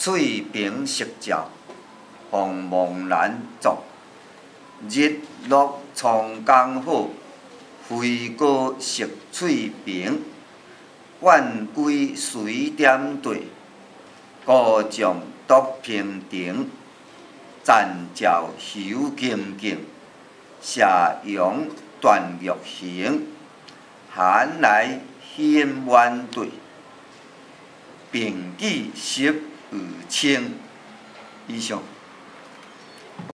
翠屏色照，凤凰兰作。日落苍江好，飞过色翠屏。晚归水点对，孤将独平庭。暂照休静静，斜阳断玉行。寒来显婉对，并举湿而清。以上。